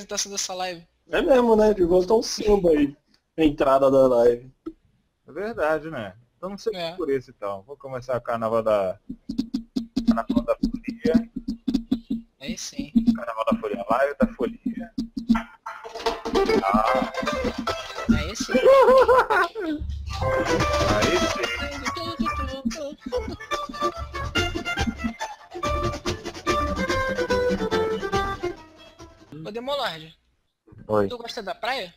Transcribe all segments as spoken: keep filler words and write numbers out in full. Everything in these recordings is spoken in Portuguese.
apresentação dessa live. É mesmo, né? Devia botar um samba aí. A entrada da live. É verdade, né? Então não sei É. por isso então. Vou começar o carnaval da. Carnaval da Folia. Aí sim. Carnaval da Folia. Live da Folia. Ah, Aí sim. aí sim. Ô Demolard, Oi. tu gosta da praia?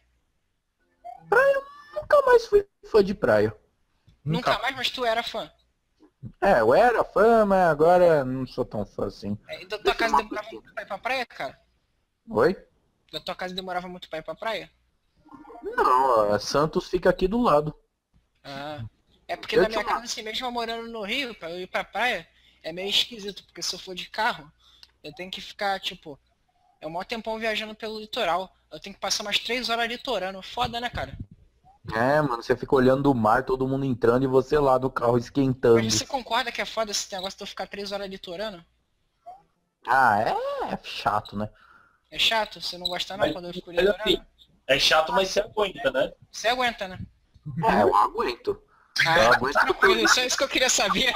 Nunca mais fui fã de praia. Nunca, mais, mas tu era fã. É, eu era fã, mas agora não sou tão fã assim. É, e da tua casa demorava muito pra ir pra praia, cara? Oi? Da tua casa demorava muito pra ir pra praia? Não, a Santos fica aqui do lado. Ah. É porque Eu na minha tinha uma- casa, assim, mesmo eu morando no Rio, pra eu ir pra praia, é meio esquisito, porque se eu for de carro, eu tenho que ficar, tipo, é um maior tempão viajando pelo litoral. Eu tenho que passar umas três horas litorando. Foda, né, cara? É, mano, você fica olhando o mar, todo mundo entrando e você lá do carro esquentando. Mas você concorda que é foda esse negócio de eu ficar três horas litorando? Ah, é chato, né? É chato? Você não gosta não Mas- quando eu fico mas assim, litorando? É chato, mas você aguenta, né? Você aguenta, né? É, eu aguento. Eu Ah, aguento. tranquilo, só isso que eu queria saber.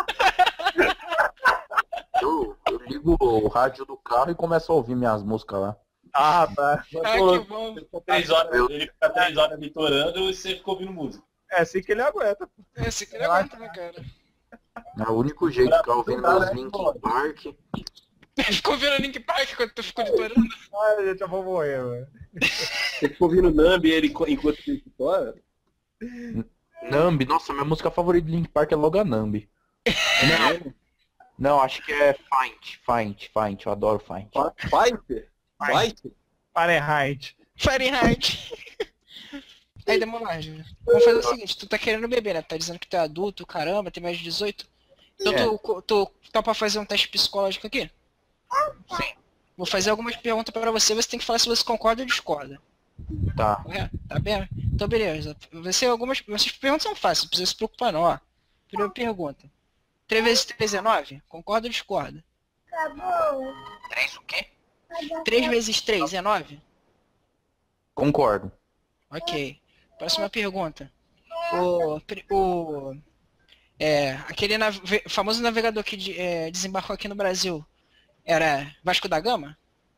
Eu, eu ligo o rádio do carro e começo a ouvir minhas músicas lá. Ah, tá. Ah, Pô, que bom. Ele fica três horas, ele fica três horas litorando e você fica ouvindo música. É assim que ele aguenta. Esse que ele aguenta, né, cara? É o único jeito de ficar ouvindo meus Linkin Park. Ficou vendo Link Park quando tu ficou litorando? Ai, gente, eu vou morrer, mano. Você fica ouvindo Nambi ele enquanto ele estoura? Nambi, nossa, minha música favorita de Linkin Park é logo a Nambi. Não, não, acho que é Fight, Fight, Fight, eu adoro Fight. Fighter? Fighter? Fahrenheit. Fahrenheit. Aí, Demolagem, vamos fazer o seguinte, tu tá querendo beber, né? Tá dizendo que tu é adulto, caramba, tem mais de dezoito. Então É. tu, tu tá pra fazer um teste psicológico aqui? Sim. Vou fazer algumas perguntas pra você, você tem que falar se você concorda ou discorda. Tá. Correto? Tá bem? Então beleza. Vai ser algumas. Essas perguntas são fáceis, não precisa se preocupar não, ó. Primeira pergunta. três vezes três é nove? Concorda ou discorda? Três o quê? três vezes três é nove? Concordo. Ok. Próxima pergunta. O. pri- o é, aquele nave- famoso navegador que de- é, desembarcou aqui no Brasil era Vasco da Gama?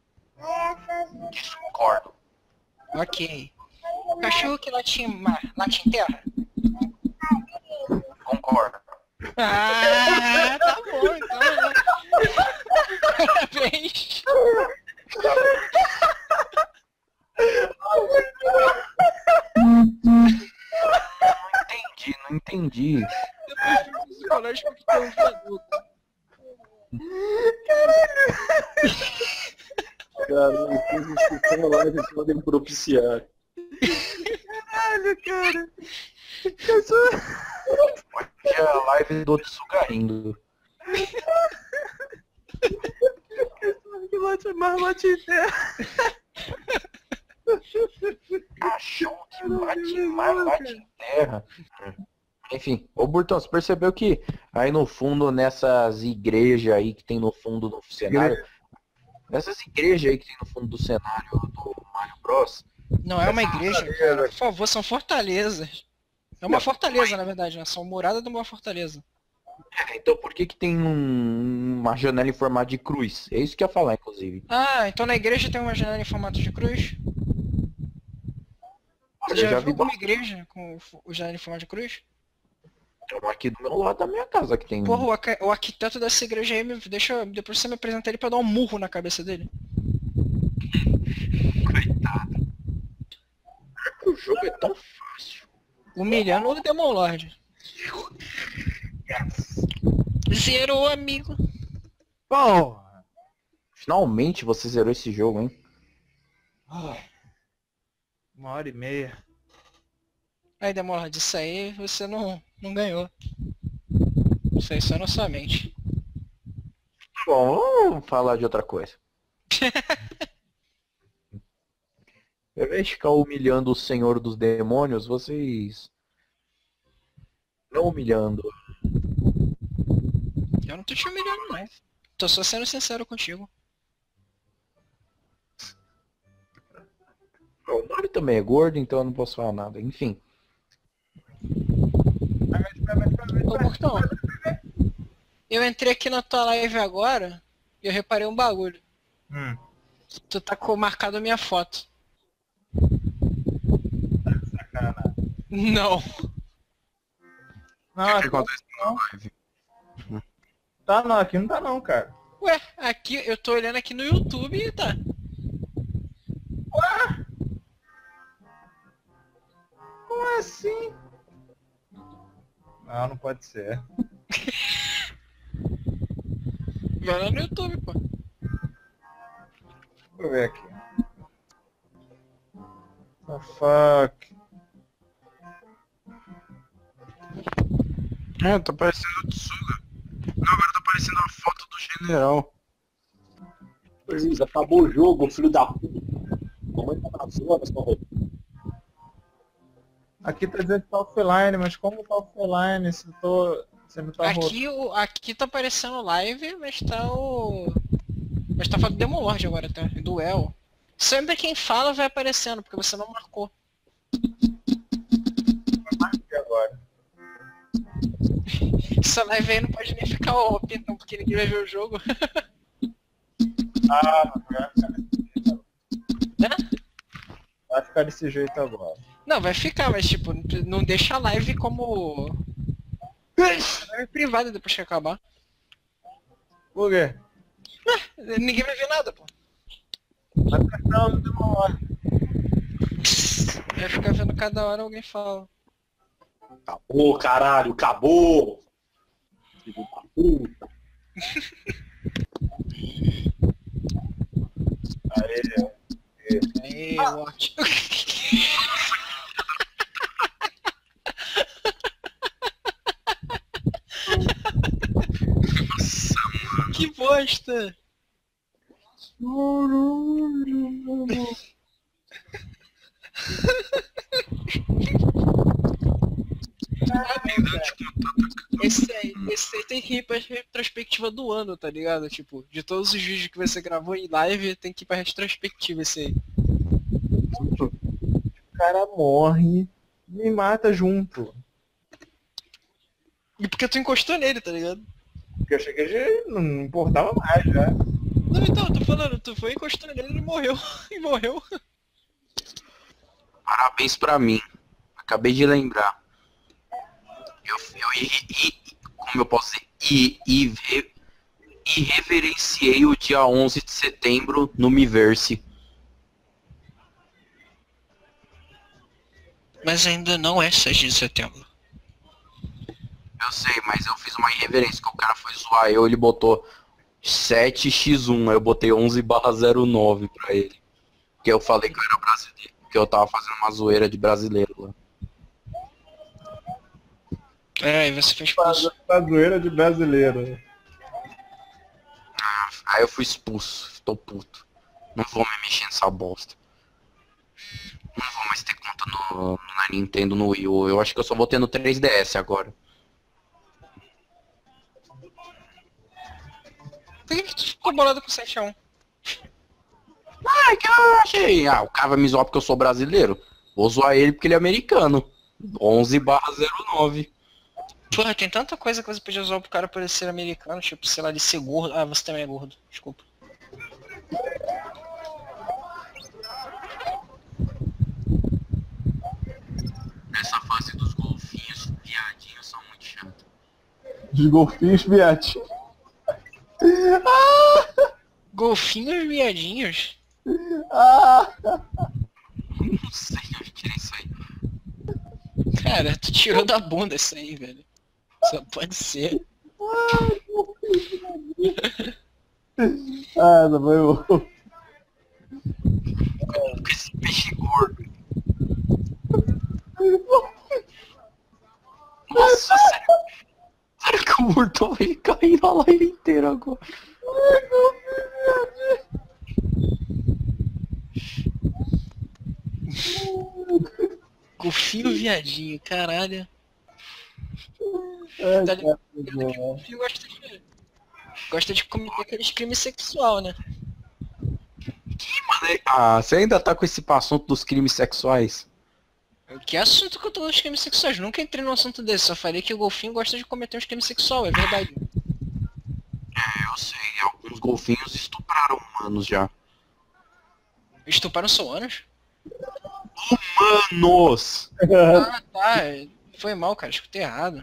Discordo. Ok. Cachorro que late em mar, late em terra? Concordo. Ah, tá bom, então. Parabéns. Não entendi, não entendi. Depois fui pro psicológico que tem um adulto. Cara, vocês escutando a live vocês podem propiciar. Caralho, cara. Hoje é a live do Otsuga rindo. Que late mais late em terra. Cachorro que late mar, late em terra. Enfim, ô Burtão, você percebeu que aí no fundo, nessas igrejas aí que tem no fundo do cenário, nessas igrejas aí que tem no fundo do cenário do Mario Bros, Não é uma igreja, cara. Por favor, são fortalezas. É uma fortaleza, na verdade, né? São moradas de uma fortaleza. então por que que tem um- uma janela em formato de cruz? É isso que eu ia falar, inclusive. Ah, então na igreja tem uma janela em formato de cruz? Você Eu já, já viu vi alguma igreja com o fo- o janela em formato de cruz? tem uma aqui do meu lado da minha casa que tem. Porra, o, arca- o arquiteto dessa igreja aí, me deixa, depois você me apresenta ele pra dar um murro na cabeça dele. O jogo é tão fácil. Humilhando o Demon Lord. Zerou, amigo. Porra. Finalmente você zerou esse jogo, hein? Uma hora e meia. Aí, Demon Lord, isso aí você não, não ganhou. Isso aí só na sua mente. Bom, vamos falar de outra coisa. Ao invés de ficar humilhando o Senhor dos Demônios, vocês... Não humilhando. Eu não tô te humilhando, não. Tô só sendo sincero contigo. O Mario também é gordo, então eu não posso falar nada. Enfim. Ô, Burtão, eu entrei aqui na tua live agora e eu reparei um bagulho. Hum. Tu tá com marcado a minha foto. Sacanagem. Não. Não, O que aqui acontece na live? tá não, aqui não tá não, cara. Ué, aqui eu tô olhando aqui no YouTube e tá. Como assim? Não, não pode ser. Vai lá no YouTube, pô. Deixa eu ver aqui. The fuck? É, tá parecendo o Tsuga. Não, agora tá parecendo a foto do general. Luiz, acabou o jogo, filho da puta. Mamãe tá na zona, só roupa. Aqui tá dizendo que tá offline, mas como tá offline se eu tô. Se não tá rolando? Aqui, o, aqui tá aparecendo live, mas tá o... Mas tá falando Demolord agora, tá? Duel. Sempre quem fala vai aparecendo, porque você não marcou. Aqui agora. Essa live aí não pode nem ficar open, então, porque ninguém vai ver o jogo. Ah, não vai ficar desse jeito agora. Né? Vai ficar desse jeito agora. Não, vai ficar, mas tipo, não deixa a live como... Live privada depois que acabar. Por quê? Ninguém vai ver nada, pô. Não, não tem uma hora. Vai ficar vendo cada hora alguém fala. Acabou, caralho, acabou! Filho da puta. Aí, Aê, Watch. Que bosta! Esse aí, esse aí tem que ir pra retrospectiva do ano, tá ligado? Tipo, de todos os vídeos que você gravou em live, tem que ir pra retrospectiva esse aí. o cara morre e me mata junto. E porque tu encostou nele, tá ligado? Porque eu achei que já não importava mais já. Não, então, eu tô falando, tu foi encostando nele e ele morreu. E morreu. Parabéns pra mim. Acabei de lembrar. Eu, eu irre- i- como eu posso dizer? I, irre- irreverenciei o dia onze de setembro no Miiverse. Mas ainda não é sete de setembro. Eu sei, mas eu fiz uma irreverência, que o cara foi zoar eu, ele botou sete por um, aí eu botei onze barra zero nove pra ele. Que eu falei que eu era brasileiro, que eu tava fazendo uma zoeira de brasileiro lá. É, e você fez expulso. Tá zoeira de brasileiro. Aí eu fui expulso, tô puto. Não vou me mexer nessa bosta. Não vou mais ter conta no, na Nintendo, no Wii U. Eu acho que eu só vou ter no três D S agora. Por que, que tu ficou bolado com o sete a um? Ah, que eu achei. Ah, o cara vai me zoar porque eu sou brasileiro. Vou zoar ele porque ele é americano. onze barra zero nove. Porra, tem tanta coisa que você podia usar pro cara por ele ser americano, tipo, sei lá, de ser gordo. Ah, você também é gordo, desculpa. Nessa fase dos golfinhos, viadinhos são muito chatos. Os golfinhos viadinhos. Golfinhos viadinhos? Ah! Não sei onde tirei isso aí. Cara, tu tirou da bunda isso aí, velho. Só pode ser. Ah, não foi bom. Com esse peixe gordo. Nossa, sério. Sério que o Murtão vai cair na live inteira agora. Golfinho viadinho, caralho. Ai, Tá ligado cara, que o golfinho gosta de... Gosta de cometer aqueles crimes sexual, né? Que, mano, Ah, você ainda tá com esse assunto dos crimes sexuais? Que assunto que eu tô dos crimes sexuais? Nunca entrei num assunto desse, só falei que o golfinho gosta de cometer uns crimes sexuais, é verdade. Eu sei, alguns golfinhos estupraram humanos já. Estuparam soanos? Humanos! Ah, tá. Foi mal, cara, escutei errado.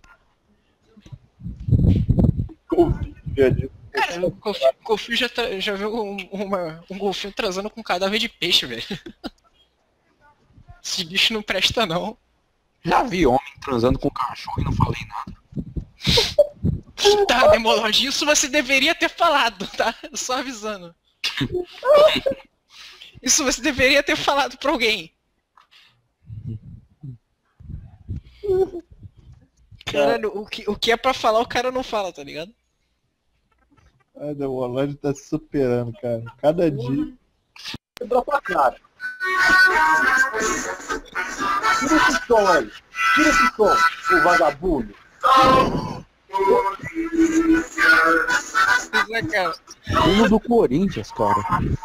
Cara, o golfinho, o golfinho já, tra- já viu um, uma- um golfinho transando com um cadáver de peixe, velho. Esse bicho não presta, não. Já vi homem transando com cachorro e não falei nada. Tá, Demolog, isso você deveria ter falado, tá? Só avisando. Isso você deveria ter falado pra alguém. Caralho, o que, o que é pra falar o cara não fala, tá ligado? Ai, o Olod tá se superando, cara. Cada dia. Entra pra cara. Tira esse som aí. Tira esse som, o vagabundo. Pois é, cara. Hino do Corinthians, cara.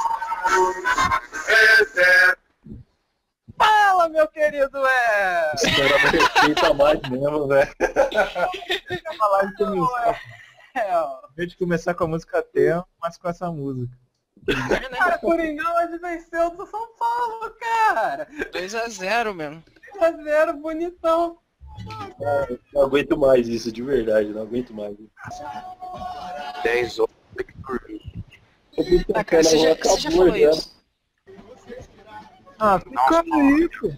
Fala, meu querido, é! Esse cara não respeita mais mesmo, velho. Uma live começar. Em vez de começar com a música tema, mas com essa música. Cara, Coringão hoje venceu do São Paulo, cara. dois a zero mesmo. dois a zero, bonitão. Não aguento mais isso, de verdade, não aguento mais. dez horas tem que dormir. Ah, cara, você já, você já falou isso. Ah, fica aí, pô.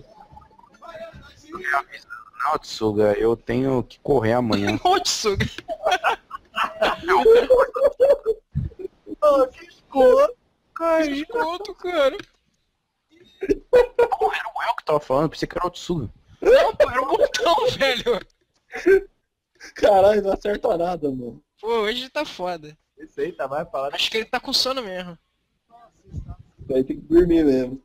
Não, Tsuga, eu tenho que correr amanhã. Motsuga. Ah, que escoto, cara. Escuto, cara. Pô, era o El que tava falando, pensei que era o Tsuga. Não, pô, era um botão, velho. Caralho, não acerta nada, mano. Pô, hoje tá foda. Esse aí tá mais falado. Acho que ele tá com sono mesmo. Vai ter que dormir mesmo.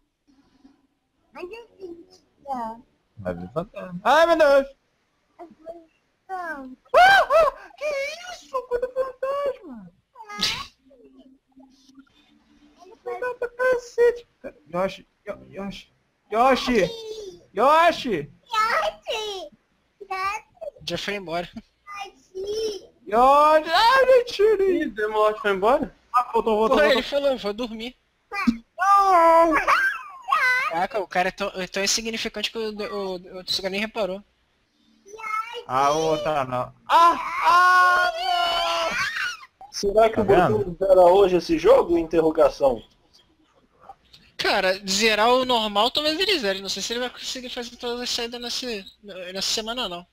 Ai, meu Deus. Não. Ah, ah, que isso? Coisa fantasma. Não pra cacete. Yoshi, Yo- Yoshi, Yoshi, Yoshi, Já foi embora. Yoshi. Ai, mentira. Ih, Demolog foi embora? Ah, voltou, voltou, Pô, ele voltou. falou, vou dormir. Caraca, o cara é tão, é tão insignificante que o, o, o Tsuga nem reparou. Ah, outra não. Ah, ah, não. Será que Tá o Botucatu zera hoje esse jogo? Interrogação. Cara, zerar o normal talvez ele zere. Não sei se ele vai conseguir fazer todas as saídas nessa, nessa semana, não.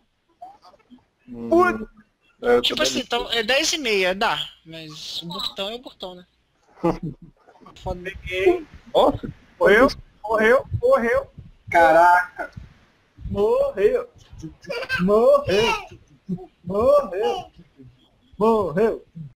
Hum, é, eu Tipo também assim, então, é dez e meia, dá. Mas o Burtão é o Burtão, né? Foda. Peguei. Nossa, Morreu, morreu, morreu, Caraca. morreu. Morreu. Morreu. Morreu.